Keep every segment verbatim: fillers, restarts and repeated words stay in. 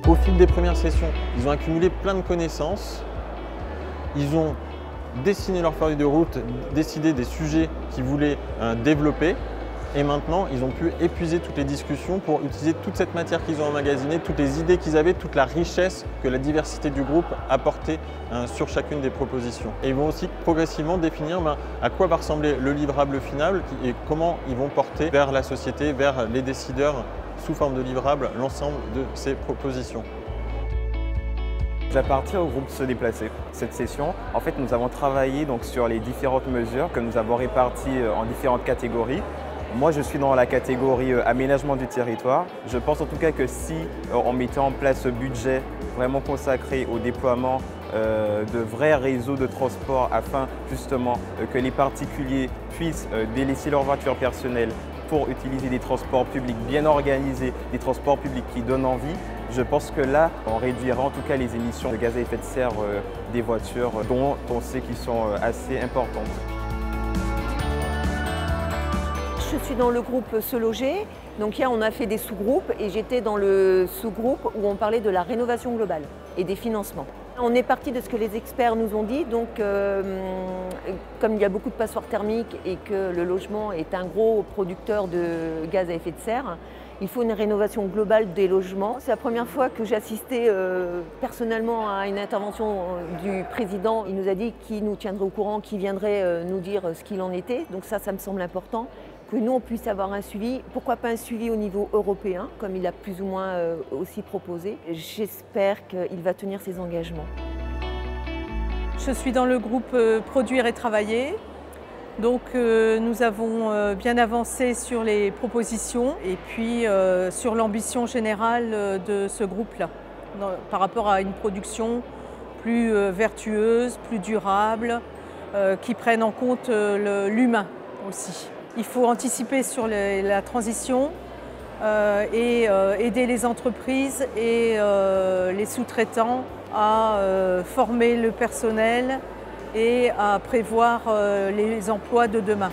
Au fil des premières sessions, ils ont accumulé plein de connaissances, ils ont dessiné leur feuille de route, décidé des sujets qu'ils voulaient euh, développer. Et maintenant, ils ont pu épuiser toutes les discussions pour utiliser toute cette matière qu'ils ont emmagasinée, toutes les idées qu'ils avaient, toute la richesse que la diversité du groupe apportait hein, sur chacune des propositions. Et ils vont aussi progressivement définir ben, à quoi va ressembler le livrable final et comment ils vont porter vers la société, vers les décideurs sous forme de livrable l'ensemble de ces propositions. J'appartiens au groupe Se Déplacer. Cette session, en fait, nous avons travaillé donc, sur les différentes mesures que nous avons réparties en différentes catégories. Moi, je suis dans la catégorie euh, aménagement du territoire. Je pense en tout cas que si euh, on mettait en place ce budget vraiment consacré au déploiement euh, de vrais réseaux de transport afin justement euh, que les particuliers puissent euh, délaisser leur voiture personnelle pour utiliser des transports publics bien organisés, des transports publics qui donnent envie, je pense que là, on réduira en tout cas les émissions de gaz à effet de serre euh, des voitures dont on sait qu'ils sont euh, assez importantes. Je suis dans le groupe Se Loger, donc hier on a fait des sous-groupes et j'étais dans le sous-groupe où on parlait de la rénovation globale et des financements. On est parti de ce que les experts nous ont dit, donc euh, comme il y a beaucoup de passoires thermiques et que le logement est un gros producteur de gaz à effet de serre, il faut une rénovation globale des logements. C'est la première fois que j'ai assisté euh, personnellement à une intervention du président. Il nous a dit qu'il nous tiendrait au courant, qu'il viendrait euh, nous dire ce qu'il en était. Donc ça, ça me semble important. Que nous, on puisse avoir un suivi. Pourquoi pas un suivi au niveau européen, comme il a plus ou moins euh, aussi proposé. J'espère qu'il va tenir ses engagements. Je suis dans le groupe euh, Produire et Travailler. Donc euh, nous avons euh, bien avancé sur les propositions et puis euh, sur l'ambition générale euh, de ce groupe-là, par rapport à une production plus euh, vertueuse, plus durable, euh, qui prenne en compte euh, l'humain aussi. Il faut anticiper sur les, la transition euh, et euh, aider les entreprises et euh, les sous-traitants à euh, former le personnel et à prévoir euh, les emplois de demain.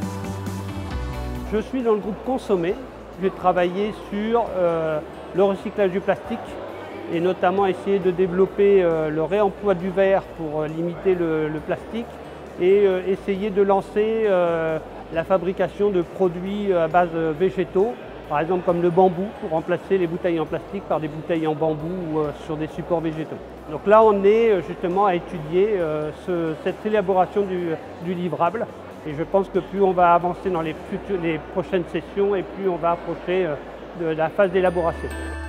Je suis dans le groupe Consommer. J'ai travaillé sur euh, le recyclage du plastique et notamment essayer de développer euh, le réemploi du verre pour euh, limiter le, le plastique et euh, essayer de lancer euh, la fabrication de produits à base végétaux, par exemple comme le bambou, pour remplacer les bouteilles en plastique par des bouteilles en bambou ou euh, sur des supports végétaux. Donc là, on est justement à étudier euh, ce, cette élaboration du, du livrable. Et je pense que plus on va avancer dans les, futures, les prochaines sessions et plus on va approcher euh, de la phase d'élaboration.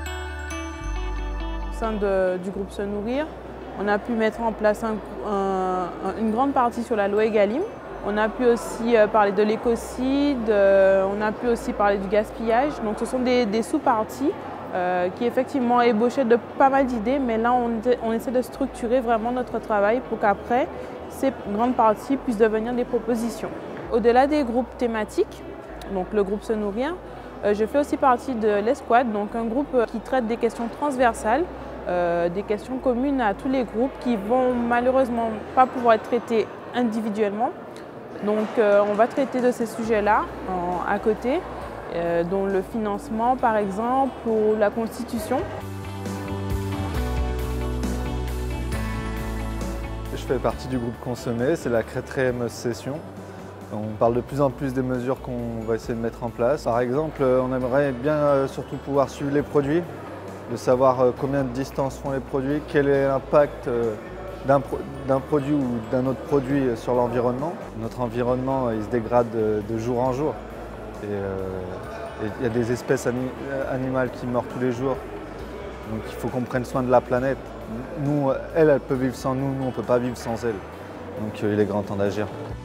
Au sein de, du groupe Se Nourrir, on a pu mettre en place un, un, une grande partie sur la loi Egalim. On a pu aussi parler de l'écocide, on a pu aussi parler du gaspillage. Donc ce sont des, des sous-parties euh, qui effectivement ébauchaient de pas mal d'idées, mais là on, on essaie de structurer vraiment notre travail pour qu'après ces grandes parties puissent devenir des propositions. Au-delà des groupes thématiques, donc le groupe Se Nourrir, euh, je fais aussi partie de l'Esquad, donc un groupe qui traite des questions transversales, euh, des questions communes à tous les groupes qui vont malheureusement pas pouvoir être traitées individuellement. Donc euh, on va traiter de ces sujets-là à côté, euh, dont le financement par exemple ou la constitution. Je fais partie du groupe Consommer, c'est la quatrième session. On parle de plus en plus des mesures qu'on va essayer de mettre en place. Par exemple, on aimerait bien surtout pouvoir suivre les produits, de savoir combien de distance font les produits, quel est l'impact d'un pro produit ou d'un autre produit sur l'environnement. Notre environnement il se dégrade de jour en jour. Et euh, il y a des espèces anim animales qui meurent tous les jours. Donc il faut qu'on prenne soin de la planète. Nous, elle, elle peut vivre sans nous, nous on ne peut pas vivre sans elle. Donc il est grand temps d'agir.